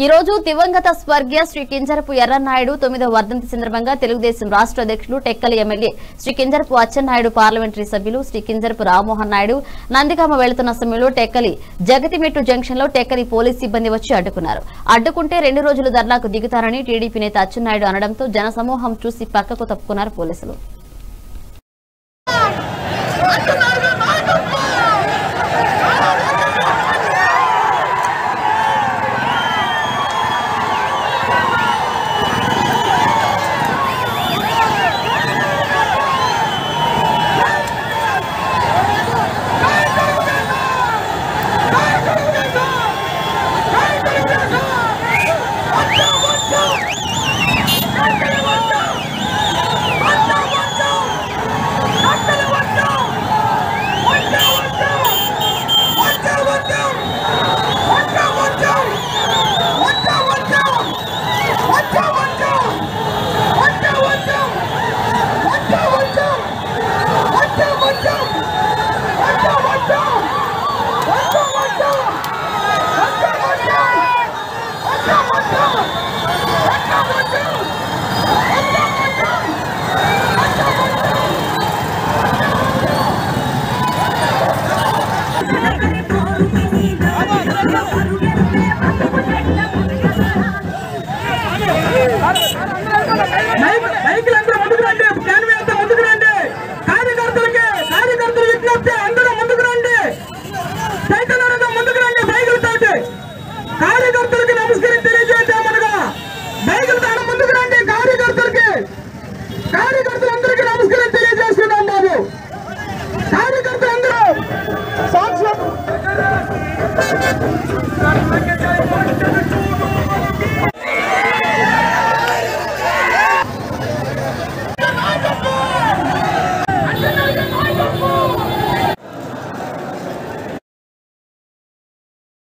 ఈ రోజు దివంగత స్వర్గీయ శ్రీ కింజరపు ఎర్రన్నాయుడు 9వ వర్ధంతి సందర్భంగా తెలుగుదేశం రాష్ట్ర అధ్యక్షులు టెక్కలి ఎమ్మెల్యే శ్రీ కింజరపు అచ్చెన్నాయుడు పార్లమెంటరీ సభ్యులు శ్రీ కింజరపు రామ్మోహన్ నాయుడు నందిగామ వెళుతున్న సమయంలో టెక్కలి జగతిమెట్టు జంక్షన్ లో టెక్కలి పోలీస్ సిబ్బంది వచ్చి అడ్డుకున్నారు. అడ్డుకుంటే 2 రోజులు ధర్నాకు దిగుతారని టీడీపీ నేత అచ్చెన్నాయుడు అనడంతో జనసమూహం చూసి పక్కకు తప్పుకున్నారు పోలీసులు.